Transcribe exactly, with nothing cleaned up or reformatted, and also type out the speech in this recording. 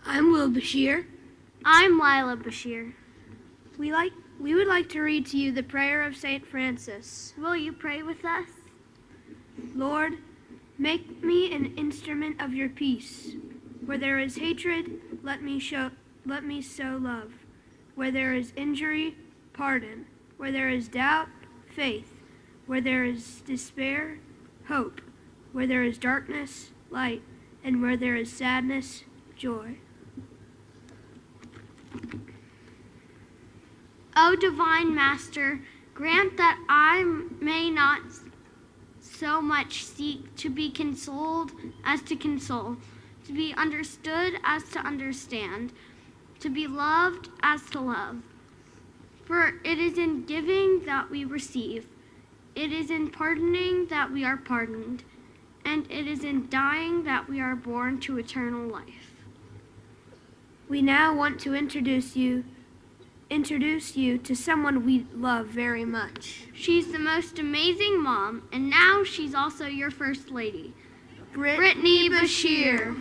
I'm Will Beshear. I'm Lila Beshear. We like we would like to read to you the prayer of Saint Francis. Will you pray with us? Lord, make me an instrument of your peace. Where there is hatred, let me show let me sow love. Where there is injury, pardon. Where there is doubt, faith. Where there is despair, hope. Where there is darkness, light. And where there is sadness, joy. O divine Master, grant that I may not so much seek to be consoled as to console, to be understood as to understand, to be loved as to love. For it is in giving that we receive, it is in pardoning that we are pardoned, and it is in dying that we are born to eternal life. We now want to introduce you introduce you to someone we love very much. She's the most amazing mom, and now she's also your First Lady. Brittany Beshear.